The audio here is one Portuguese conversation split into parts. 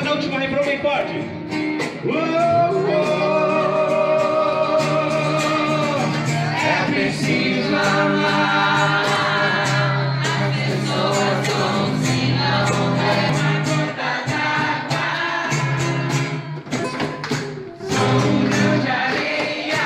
na última refrão bem forte. É preciso amar. As pessoas como se não houvesse uma gota d'água. Sou um grão de areia.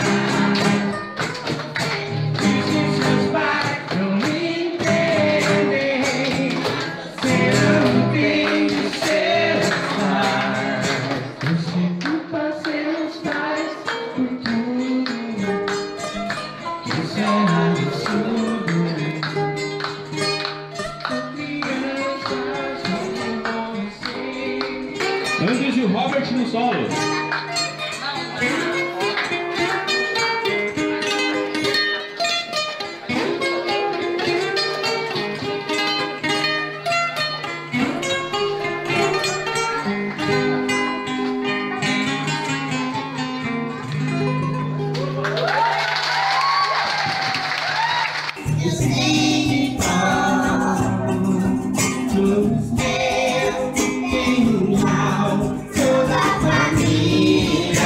Diz que seus pais não me entendem. Você não tem de seus pais. Você culpa seus pais por tudo. Isso é absurdo. Crianças não vão ser. Antes de Robert no solo. Eu sei de todos meus tem mal, toda a família.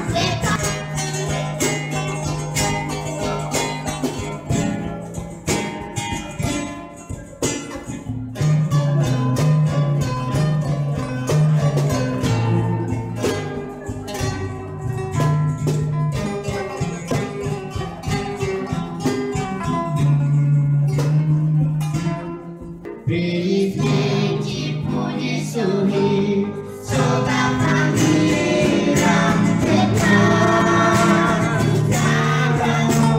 Felizmente pude sorrir, sou da família separada,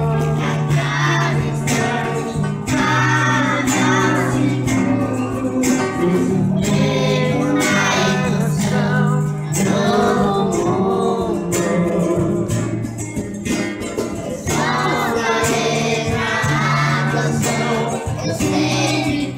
atravessando cada segundo, mesmo na emoção, novo mundo. Só da letra a canção, eu sempre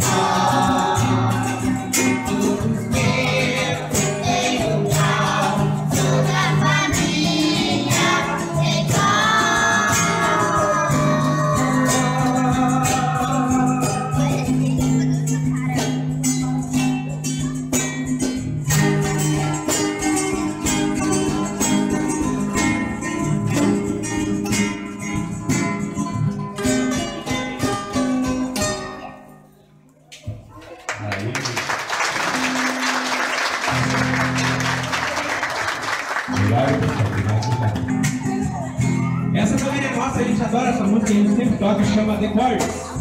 Essa também é nossa, a gente adora essa música, a gente sempre toca, chama The Chords.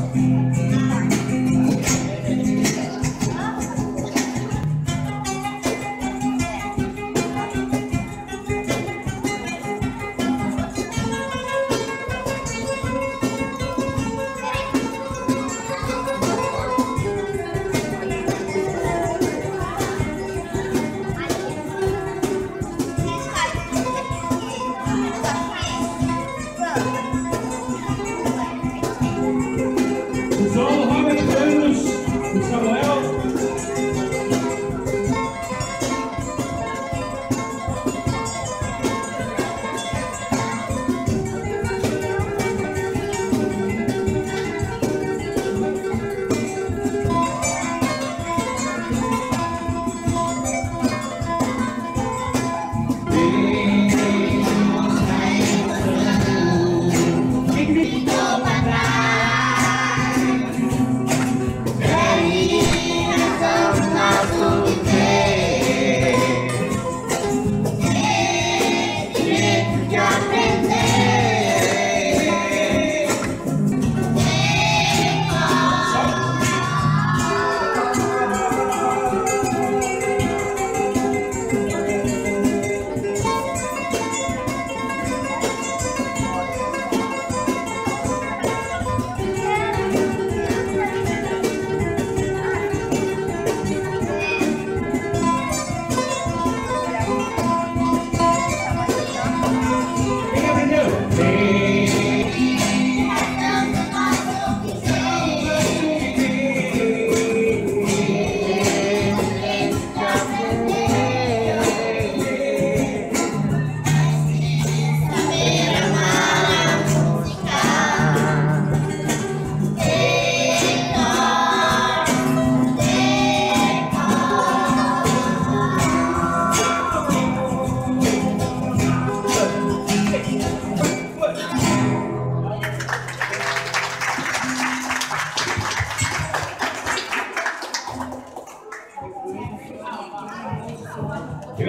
Os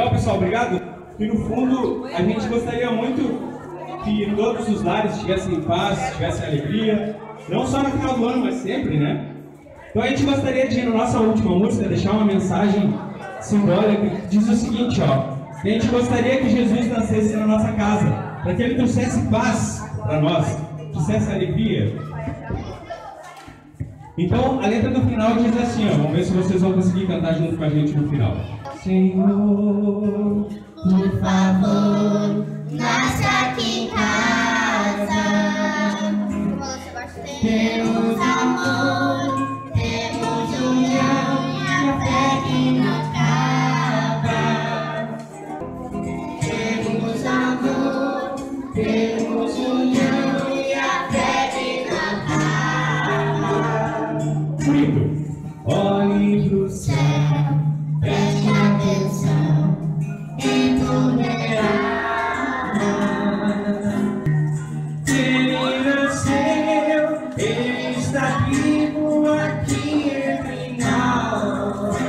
Legal, pessoal? Obrigado. E no fundo, a gente gostaria muito que todos os lares tivessem paz, tivessem alegria. Não só no final do ano, mas sempre, né? Então a gente gostaria de, na nossa última música, deixar uma mensagem simbólica que diz o seguinte, ó. Que a gente gostaria que Jesus nascesse na nossa casa, para que Ele trouxesse paz para nós, trouxesse alegria. Então, a letra do final diz assim, ó. Vamos ver se vocês vão conseguir cantar junto com a gente no final. Senhor, Por favor, nasce aqui em casa. Temos amor, temos união e a fé que não acaba. Temos amor, temos união e a fé que não acaba. bonito. Olhe pro céu, Preste atenção em tudo Ele nasceu, Ele está vivo aqui entre nós.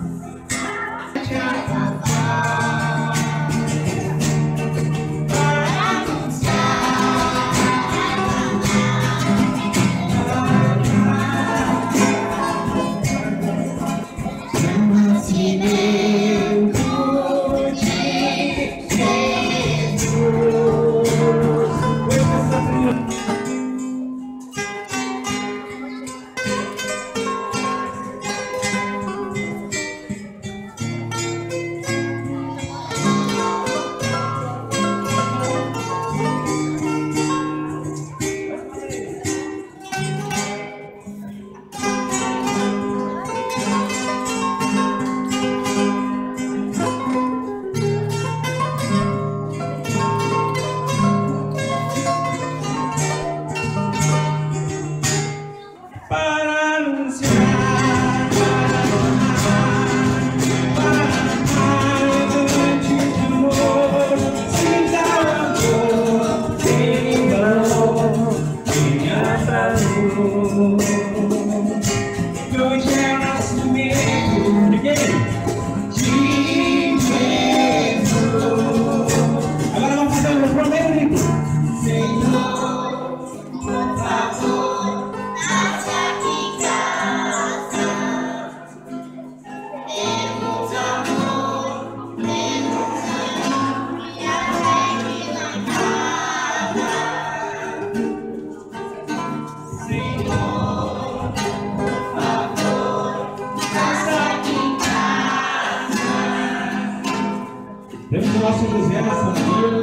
Temos o nosso José na família.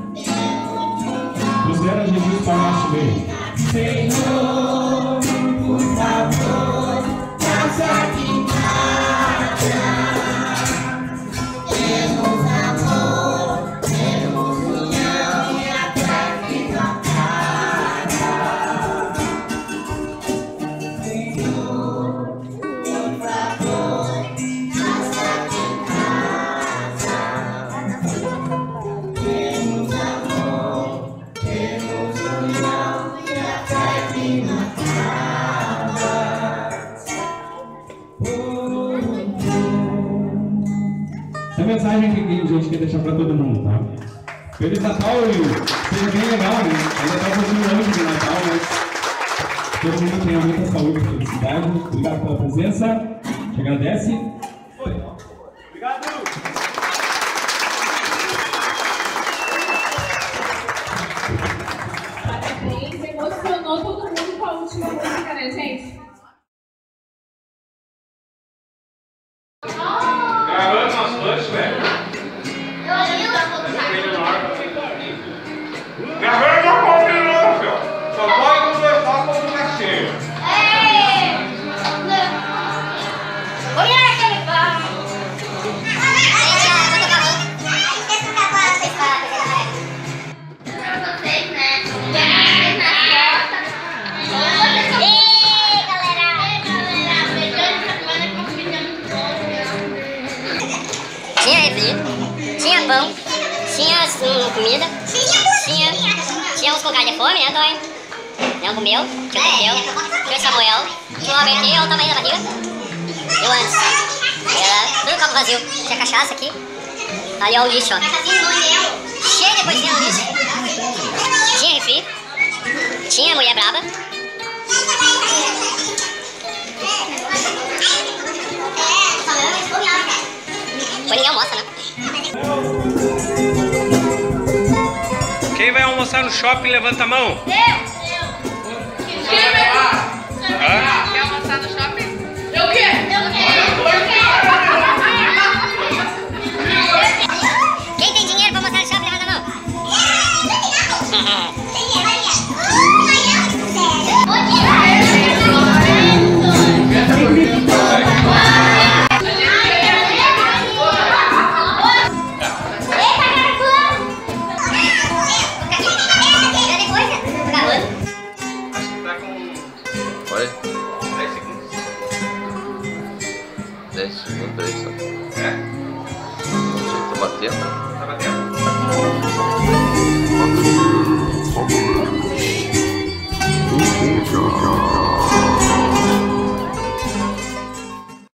José era Jesus para nosso meio. Senhor, por favor, nasce aqui em casa. Temos amor, temos união e a fé que não acaba. Senhor, por favor, nasce aqui em casa. Temos amor, temos união e a fé que não acaba. Essa mensagem que a gente quer deixar para todo mundo, tá? Feliz Natal e seja bem legal, né? Ainda está um pouquinho longe de Natal, mas todo mundo tenha muita saúde e felicidade. Obrigado pela presença. Te agradece. Oi. Obrigado. Parabéns, emocionou todo mundo com a última música, né, gente? Gravando umas fãs, velho. Gravando não combinou, filho. Só pode conversar quando tá cheio. Tinha refri, tinha pão, tinha comida, tinha uns com cara de fome, né, Dói? Não comeu, tinha o Teteu, tinha o Samuel, tinha o Albertinho, olha o tamanho da barriga. Eu antes, era tudo copo vazio, tinha cachaça aqui, Ali, ó, o lixo, ó. Cheio de coisinha no lixo. Tinha refri. Tinha mulher braba. Foi ninguém almoça, né? Quem vai almoçar no shopping, levanta a mão. Quer almoçar no shopping? Eu quero! Quem tem dinheiro pra almoçar no shopping, levanta a mão. Olha. 10 segundos aí só. É? Não sei, tô batendo.